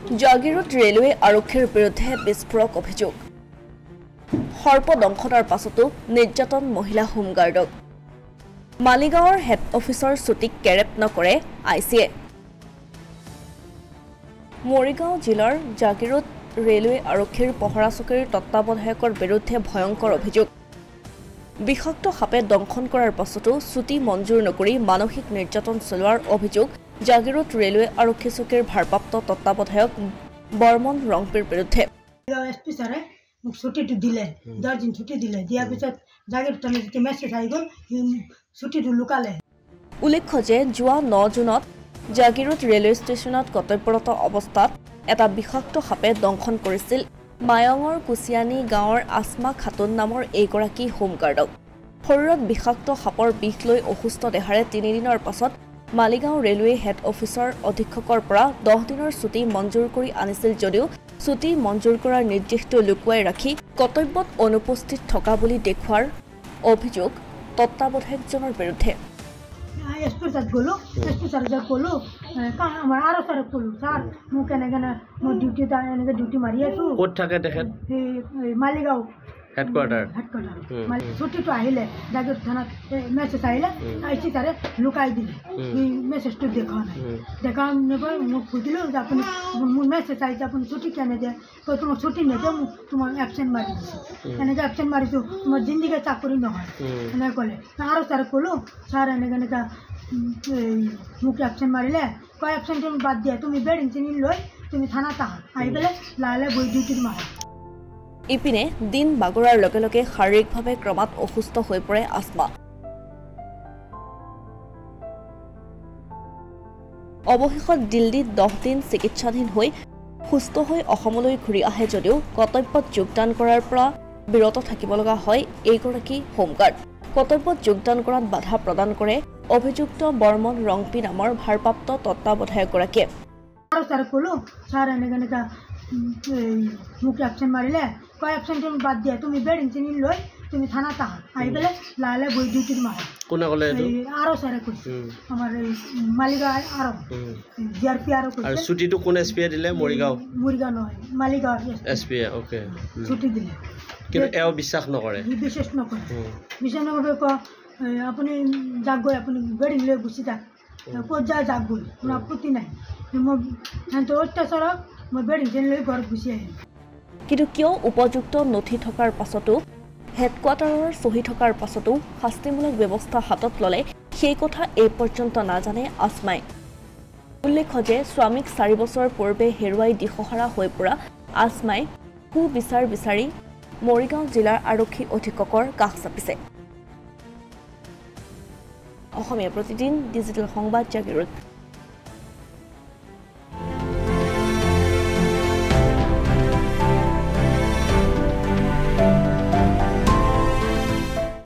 Jagiroad railway আৰক্ষীৰ বিৰুদ্ধে বিস্ফোৰক অভিযোগ সৰ্পদংশনৰ পাছতো নিৰ্যাতন মহিলা হোমগাৰ্ডক মালিগাঁৱৰ হেড অফিচৰ ছুটিক কেৰেপ নকৰে আইচিয়ে মৰিগাঁও জিলাৰ জাগিৰোড ৰেলৱে আৰক্ষীৰ পহৰা চকীৰ তত্ত্বাৱধায়কৰ বিৰুদ্ধে ভয়ংকৰ অভিযোগ বিষাক্ত সাপে দংশন কৰাৰ পাছতো ছুটি মঞ্জুৰ নকৰি মানসিক নিৰ্যাতন চলোৱাৰ অভিযোগ জাগিৰোড ৰেলৱে আৰক্ষী চকীৰ ভাৰপ্ৰাপ্ত তত্ত্বাৱধায়ক বৰ্মন ৰংপিৰ বিৰুদ্ধে এসপি স্যারে ছুটিটো দিলে 10 দিন ছুটি দিলে দিয়াৰ পিছত জাগিৰোড থানাত যেতিয়া মেছেজ আহি গ'ল ছুটিটো লুকালে উল্লেখ্য যে যোৱা 9 জুনত জাগিৰোড ৰেলৱে ষ্টেচনত কৰ্তব্যৰত অৱস্থাত এটা বিষাক্ত সাপে দংশন কৰিছিল মায়ঙৰ কুচিয়ানী গাঁৱৰ আসমা খাতুন নামৰ এইগৰাকী হোমগাৰ্ডক শৰীৰত বিষাক্ত সাপৰ বিষ লৈ অসুস্থ দেহাৰে 3 দিনৰ পাছত মালিগাঁও ৰেলৱে হেড অফিচৰ অধীক্ষকৰ পৰা 10 দিনৰ ছুটি মঞ্জুৰ কৰি আনিছিল যদিও ছুটি মঞ্জুৰ কৰাৰ নিৰ্দেশটো লুকুৱাই ৰাখি কৰ্তব্যত অনুপস্থিত থকা বুলি দেখুৱাৰ অভিযোগ তত্ত্বাৱধায়কজনৰ বিৰুদ্ধে এসপি স্যার গলো এসপি স্যার যা কলো আমার আরো স্যার কলো স্যার মু কেন মো ডিউটি ডিউটি মারি আছো কোট থাকে দেখেন মালিগাঁও হেডকোয়ার্টার ছুটিটো আহিলে জাগিৰোড থানাত মেছেজ আহিলে আইচি স্যারে লুকাই দিলে মেছেজটো দেখা নেবা মোক সুধিলো যে আপুনি মোৰ মেছেজ আহিছে আপুনি ছুটি কেনে দিয়ে তো তোমাক ছুটি নিদিওঁ মোক তোমাক এবচেণ্ট মাৰি দিছোঁ এনেকৈ এবচেণ্ট মাৰিছোঁ তোমাৰ জিন্দিগী চাকৰি নহয় এনেকৈ ক'লে আৰু ছাৰে ক'লোঁ ছাৰ এনেকৈ মোক এবচেণ্ট মাৰিলে কয় এবচেণ্ট তুমি বাদ দিয়া তুমি বেড ইঞ্জিনিয়াৰ লৈ তুমি থানাত আহি পেলাই লাহে লাহে বহি ডিউটিত মাৰা ইপিনে দিন বাগৰাৰ লগে লগে শাৰীৰিকভাৱে ক্ৰমাৎ অসুস্থ হৈ পৰে আসমা অৱশেষত দিল্লীত 10 দিন চিকিৎসাধীন হৈ সুস্থ হৈ অসমলৈ ঘূৰি আহে যদিও কৰ্তব্যত যোগদান কৰাৰ পৰা বিৰত থাকিব লগা হয় এইগৰাকী হোমগাৰ্ড কৰ্তব্যত যোগদান কৰাত বাধা প্ৰদান কৰে অভিযুক্ত বৰ্মন ৰংপি নামৰ ভাৰপ্ৰাপ্ত তত্ত্বাৱধায়কগৰাকীয়ে আৰু ছাৰ ক'লোঁ ছাৰ এনেকৈ মোক এবচেণ্ট মাৰিলে কয় এবচেণ্ট তুমি বাদ দিয়া তুমি বেড ইঞ্জিনিয়াৰ লৈ তুমি থানাত আহি পেলাই লাহে লাহে বহি ডিউটিত মাৰা কোনে ক'লে আৰু ছাৰে কৈছে আমাৰ মালিগাঁও আৰু জিআৰপি আৰু কৈছে আৰু ছুটিটো কোন এছপিয়ে দিলে মৰিগাঁও নহয় মালিগাঁও এছপিয়ে ওকে ছুটি দিলে কিন্তু এও বিশ্বাস নকৰে বিশ্বাস নকৰে আপুনি যাক গৈ আপুনি বেডিং লৈ গুচি যাক ক'ত যায় যাক গৈ কোনো আপত্তি নাই মই সিহঁতৰ অত্যাচাৰক মই বেডিং লৈ ঘৰত গুচি আহিলোঁ কিন্তু কিয় উপযুক্ত নথি থকাৰ পাছতো হেডকোৱাৰ্টাৰৰ চহী থকাৰ পাছতো শাস্তিমূলক ব্যৱস্থা হাতত ল'লে সেই কথা এই পৰ্যন্ত নাজানে আসমাই উল্লেখ্য যে স্বামীক 4 বছৰ পূৰ্বে হেৰুৱাই দিশহাৰা হৈ পৰা আসমাই সুবিচাৰ বিচাৰি মৰিগাঁও জিলাৰ আৰক্ষী অধীক্ষকৰ কাষ চাপিছে অসমীয়া প্ৰতিদিন ডিজিটেল সংবাদ জাগিৰোড